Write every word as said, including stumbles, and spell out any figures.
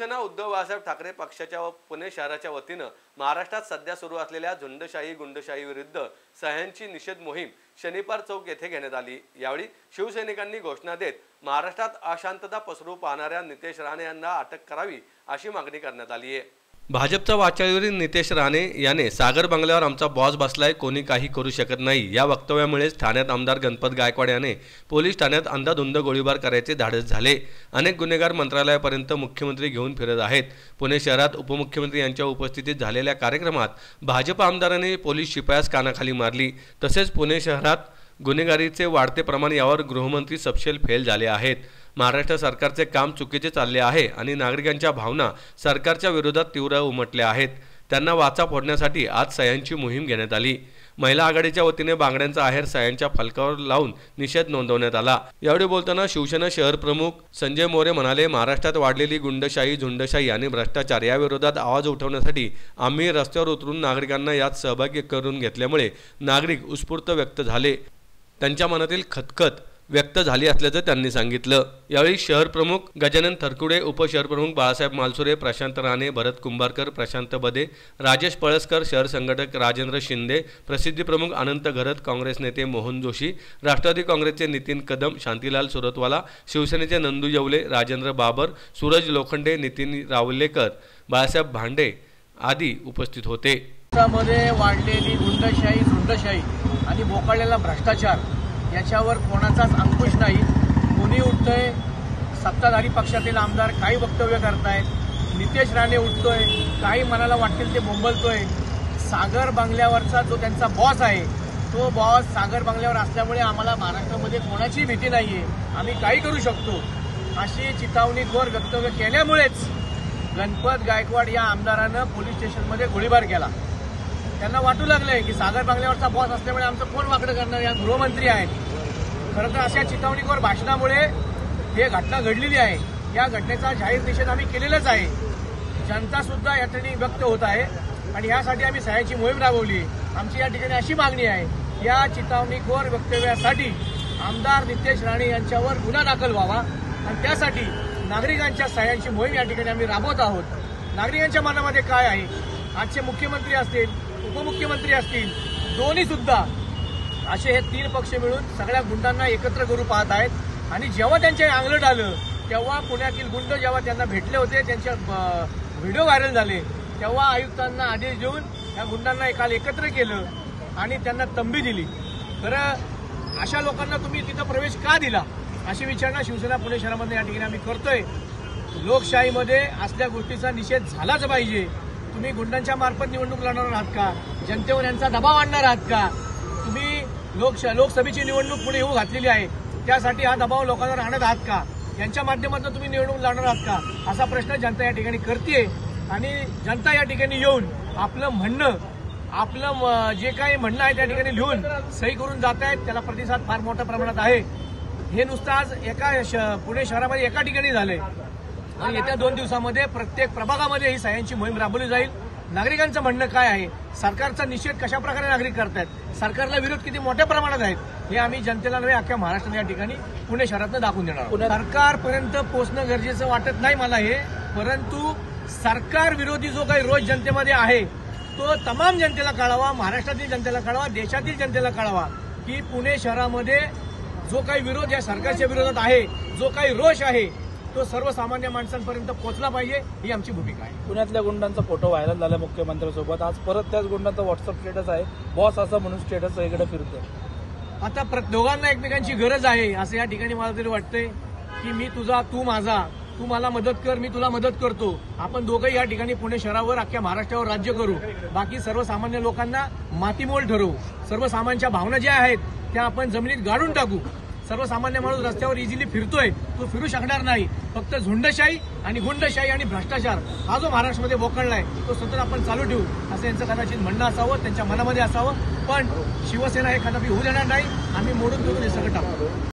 शिवसेना उद्धव बाळासाहेब ठाकरे पक्षाच्या व पुणे शहराच्या वतीनं महाराष्ट्रात सध्या सुरू असलेल्या झुंडशाही गुंडशाही विरुद्ध सह्यांची निषेध मोहीम शनिवार चौक येथे घेण्यात आली। यावेळी शिवसैनिकांनी घोषणा देत महाराष्ट्रात अशांतता पसरू पाहणाऱ्या नितेश राणे यांना अटक करावी अशी मागणी करण्यात आली आहे। भाजपचा वाचाळीवरील नितेश राणे याने सागर बंगल्यावर आमचा बॉस बसलाय, कोणी काही करू शकत नाही या वक्तव्यामुळेच ठाण्यात आमदार गणपत गायकवाड याने पोलीस ठाण्यात अंधाधुंद गोळीबार करायचे धाडस झाले। अनेक गुन्हेगार मंत्रालयापर्यंत मुख्यमंत्री घेऊन फिरत आहेत। पुणे शहरात उपमुख्यमंत्री यांच्या उपस्थितीत झालेल्या कार्यक्रमात भाजप आमदारांनी पोलीस शिपायास कानाखाली मारली। तसेच पुणे शहरात गुन्हेगारीचे वाढते प्रमाण यावर गृहमंत्री सपशेल फेल झाले आहेत। महाराष्ट्र सरकारचे काम चुकीचे चालले आहे आणि नागरिकांच्या भावना सरकारच्या विरोधात तीव्र उमटल्या आहेत। त्यांना वाचा फोडण्यासाठी आज सह्यांची मोहीम घेण्यात आली। महिला आघाडीच्या वतीने बांगड्यांचा आहेर सह्यांच्या फलकावर लावून निषेध नोंदवण्यात आला। यावेळी बोलताना शिवसेना शहर प्रमुख संजय मोरे म्हणाले, महाराष्ट्रात वाढलेली गुंडशाही झुंडशाही आणि भ्रष्टाचार या विरोधात आवाज उठवण्यासाठी आम्ही रस्त्यावर उतरून नागरिकांना यात सहभागी करून घेतल्यामुळे नागरिक उत्स्फूर्त व्यक्त झाले। त्यांच्या मनातील खतखत व्यक्त झाली असल्याचं त्यांनी सांगितलं। यावेळी शहर प्रमुख गजानन थरकुडे, उपशहर प्रमुख बाळासाहेब मालसुरे, प्रशांत राणे, भरत कुंभारकर, प्रशांत बदे, राजेश पळसकर, शहर संघटक राजेंद्र शिंदे, प्रसिद्धी प्रमुख अनंत घरत, काँग्रेस नेते मोहन जोशी, राष्ट्रवादी काँग्रेसचे नितीन कदम, शांतीलाल सुरतवाला, शिवसेनेचे नंदू येवले, राजेंद्र बाबर, सूरज लोखंडे, नितीन रावलेकर, बाळासाहेब भांडे आदी उपस्थित होते। मध्ये वाढलेली गुंडशाही झुंडशाही आणि बोकाळलेला भ्रष्टाचार याच्यावर कोणाचाच अंकुश नाही। कोणी उठतोय, सत्ताधारी पक्षातील आमदार काही वक्तव्य करतायत, नितेश राणे उठतोय, काही मनाला वाटतील ते बोंबलतोय। सागर बंगल्यावरचा जो त्यांचा बॉस आहे तो बॉस सागर बंगल्यावर असल्यामुळे आम्हाला महाराष्ट्रामध्ये कोणाची भीती नाहीये, आम्ही काही करू शकतो अशी चितावणीखोर वक्तव्य केल्यामुळेच गणपत गायकवाड या आमदारानं पोलीस स्टेशनमध्ये गोळीबार केला। त्यांना वाटू लागलंय की सागर बंगल्यावरचा बॉस असल्यामुळे आमचं कोण वाकडं करणार, या गृहमंत्री आहेत। खरं तर अशा चितावणीखोर भाषणामुळे ही घटना घडलेली आहे। या घटनेचा जाहीर निषेध आम्ही केलेलाच आहे। जनता सुद्धा या ठिकाणी व्यक्त होत आहे आणि यासाठी आम्ही सह्यांची मोहीम राबवली। आमची या ठिकाणी अशी मागणी आहे, या चितावणीखोर वक्तव्यासाठी आमदार नितेश राणे यांच्यावर गुन्हा दाखल व्हावा आणि त्यासाठी नागरिकांच्या सह्यांची मोहीम या ठिकाणी आम्ही राबवत आहोत। नागरिकांच्या मनामध्ये काय आहे, आजचे मुख्यमंत्री असतील, उपमुख्यमंत्री असतील, दोन्ही सुद्धा असे हे तीन पक्ष मिळून सगळ्या गुंडांना एकत्र करू पाहत आहेत। आणि जेव्हा त्यांच्या अंगलट आलं तेव्हा पुण्यातील गुंड जेव्हा त्यांना भेटले होते, त्यांचे व्हिडिओ व्हायरल झाले, तेव्हा आयुक्तांना आदेश देऊन या गुंडांना काल एकत्र केलं आणि त्यांना तंबी दिली। तर अशा लोकांना तुम्ही तिथं प्रवेश का दिला अशी विचारणा शिवसेना पुणे शहरामध्ये या ठिकाणी आम्ही करतोय। लोकशाहीमध्ये असल्या गोष्टीचा निषेध झालाच पाहिजे। तुम्ही गुंडांच्या मार्फत निवडणूक लढणार आहात का? जनतेवर यांचा दबाव आणणार आहात का? तुम्ही लोक लोकसभेची निवडणूक पुढे येऊ घातलेली आहे, त्यासाठी हा दबाव लोकांवर आणत आहात का? यांच्या माध्यमातून तुम्ही निवडणूक लढणार आहात का असा प्रश्न जनता या ठिकाणी करते। आणि जनता या ठिकाणी येऊन आपलं म्हणणं आपलं जे काही म्हणणं आहे त्या ठिकाणी लिहून सही करून जात आहेत। त्याला प्रतिसाद फार मोठ्या प्रमाणात आहे। हे नुसतं आज एका पुणे शहरामध्ये एका ठिकाणी झालंय आणि येत्या दोन दिवसामध्ये प्रत्येक प्रभागामध्ये ही सह्यांची मोहीम राबवली जाईल। नागरिकांचं म्हणणं काय आहे, सरकारचा निषेध कशा प्रकारे नागरिक करतायत, सरकारला विरोध किती मोठ्या प्रमाणात आहेत, हे आम्ही जनतेला नव्हे अख्ख्या महाराष्ट्रात या ठिकाणी पुणे शहरातनं दाखवून देणार आहोत। सरकारपर्यंत पोहोचणं गरजेचं वाटत नाही मला हे, परंतु सरकार विरोधी जो काही रोष जनतेमध्ये आहे तो तमाम जनतेला कळावा, महाराष्ट्रातील जनतेला कळावा, देशातील जनतेला कळावा की पुणे शहरामध्ये जो काही विरोध या सरकारच्या विरोधात आहे, जो काही रोष आहे तो सर्वसामान्य माणसांपर्यंत पोहोचला पाहिजे, ही आमची भूमिका आहे। पुण्यातल्या गुंडांचा फोटो व्हायरल झाला मुख्यमंत्र्यांसोबत, आज परत त्याच गुंडांचा व्हॉट्सअप स्टेटस आहे, बॉस असं म्हणून स्टेटस इकडे फिरतोय। आता दोघांना एकमेकांची गरज आहे असं या ठिकाणी मला तरी वाटतंय की मी तुझा तू माझा, तू मला मदत कर मी तुला मदत करतो, आपण दोघंही या ठिकाणी पुणे शहरावर अख्ख्या महाराष्ट्रावर राज्य करू, बाकी सर्वसामान्य लोकांना मातीमोल ठरवू, सर्वसामान्यांच्या भावना ज्या आहेत त्या आपण जमिनीत गाडून टाकू। सर्वसामान्य माणूस रस्त्यावर इझिली फिरतोय, तो फिरू शकणार नाही। फक्त झुंडशाही आणि गुंडशाही आणि भ्रष्टाचार हा जो महाराष्ट्रामध्ये बोकळलाय तो सतत आपण चालू ठेवू असं यांचं कदाचित म्हणणं असावं, त्यांच्या मनामध्ये असावं। पण शिवसेना हे कदापि होऊ देणार नाही, आम्ही मोडून तोडून हे सगळं टाकू।